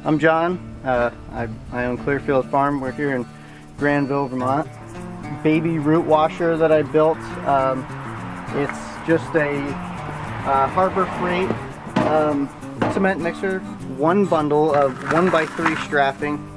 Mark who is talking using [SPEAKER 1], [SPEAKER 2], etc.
[SPEAKER 1] I'm John. I own Clearfield Farm. We're here in Granville, Vermont. Baby root washer that I built. It's just a Harbor Freight cement mixer. One bundle of 1x3 strapping.